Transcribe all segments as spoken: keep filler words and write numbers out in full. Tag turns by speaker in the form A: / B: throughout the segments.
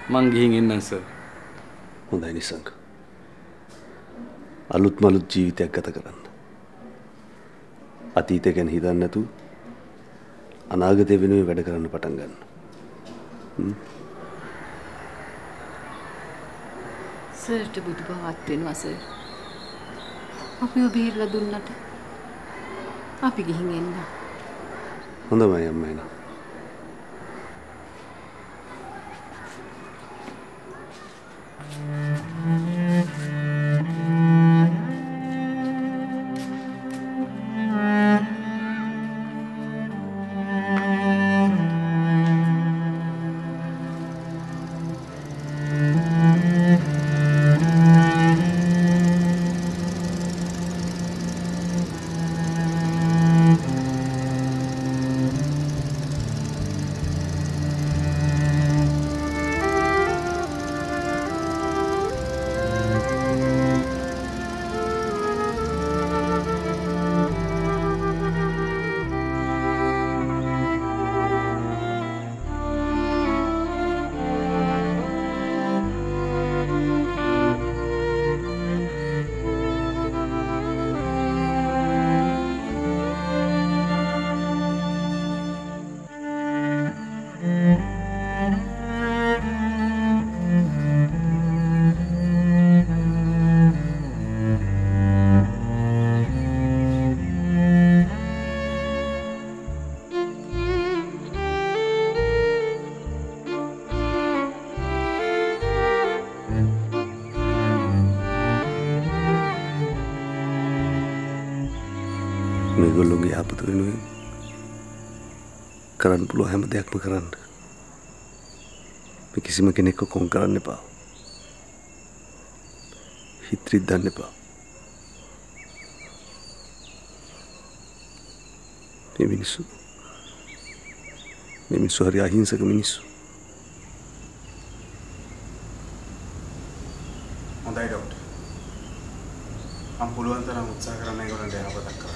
A: මං ගිහින් එන්නම් සර්.
B: හොඳයි නිසංක. අලුත් මලුත් ජීවිතයක් ගත කරන්න. අතීතය ගැන හිතන්නේ නැතුව අනාගතය වෙනුවෙන් වැඩ කරන්න පටන් ගන්න.
C: සර්ට බුදු බවත් වෙනවා සර්. අපිව බේරලා දුන්නට අපි ගිහින් එන්න.
B: හොඳයි අම්මා එනවා. මේගොල්ලෝගේ යහපත වෙනුවෙන් කරන්න පුළුවන් හැම දෙයක්ම කරන්න. මේ කිසිම කෙනෙක්ව කොන් කරන්න එපා. හිත රිද්දන්න එපා. මේ මිනිස්සු මේ මිනිස්සු හරි අහිංසක මිනිස්සු.
D: හොඳයි ડોක්ටර්. මම පුළුවන් තරම් උත්සාහ කරන්න ඒගොල්ලන්ට යහපතක් කරන්න.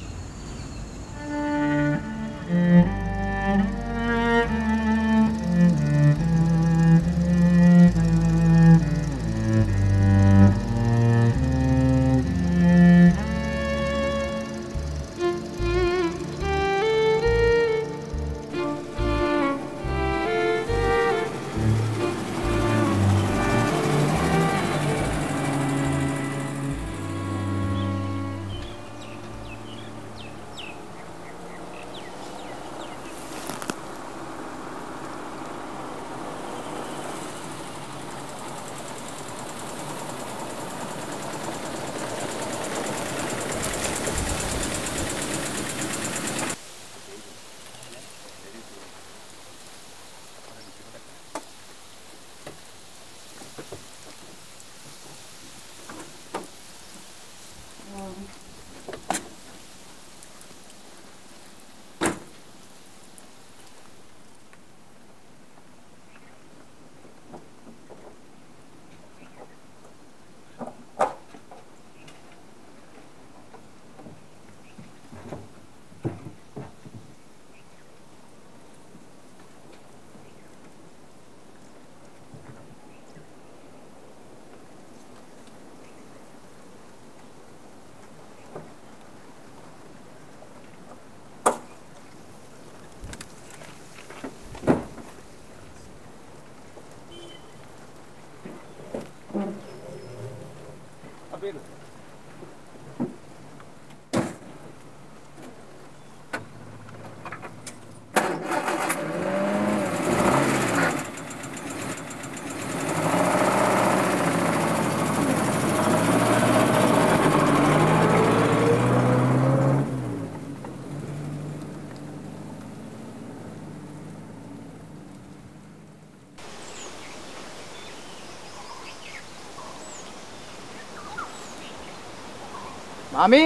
E: Mami?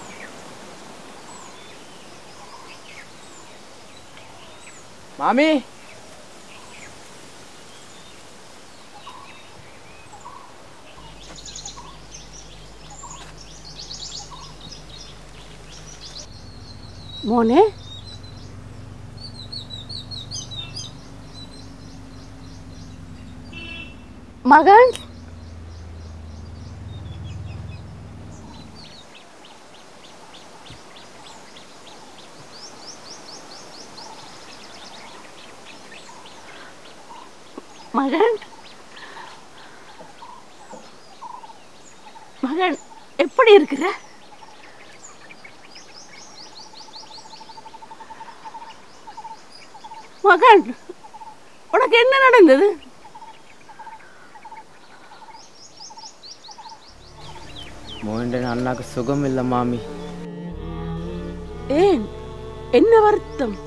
E: Mami?
F: Mone?
C: මගන් மகன் மகன் எப்படி இருக்கிற? மகன் உனக்கு என்ன நடந்தது?
E: மோகன் அண்ணாக்கு சுகம் இல்லை மாமி.
C: ஏன் என்ன வருத்தம்?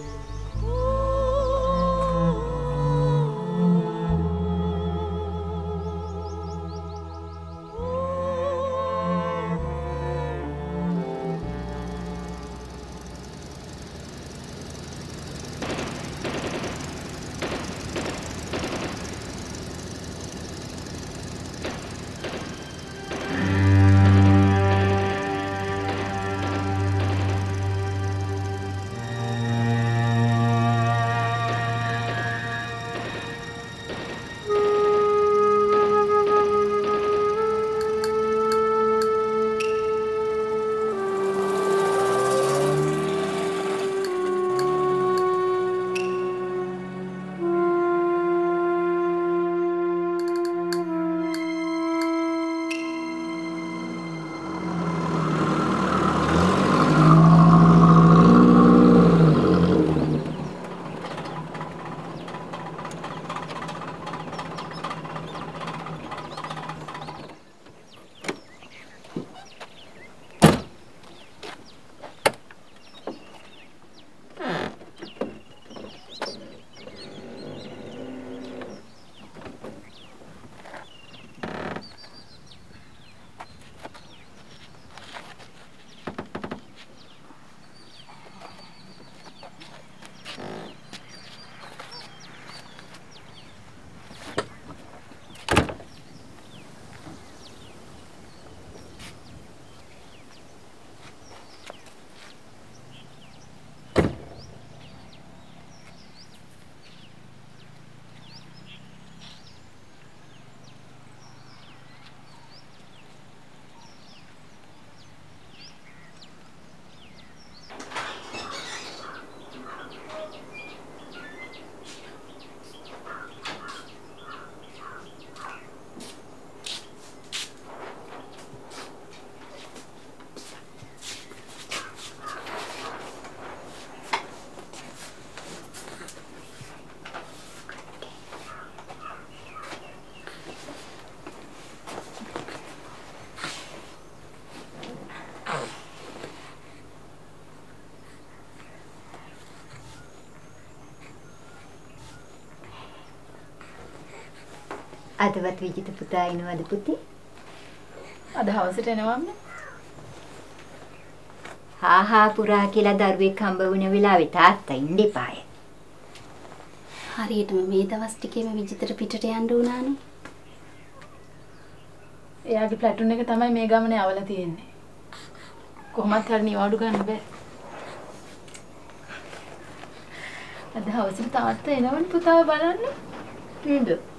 A: අදවත් විජිත පුතා එනවද පුතේ?
C: අද හවසට එනවම්ම.
A: හා හා පුරා කියලා දරුවෙක් හම්බ වුණ වෙලාවේ තාත්තා ඉන්න එපාය.
F: හරියටම මේ දවස් ටිකේම විජිතට පිටට යන්න උනානේ.
C: එයාගේ ප්ලැටුන් එක තමයි මේ ගමනේ අවල තියෙන්නේ. කොහොමත් හරි නිවාඩු ගන්න බෑ. අද හවසට තාත්තා එනවනේ පුතාව බලන්න. නේද?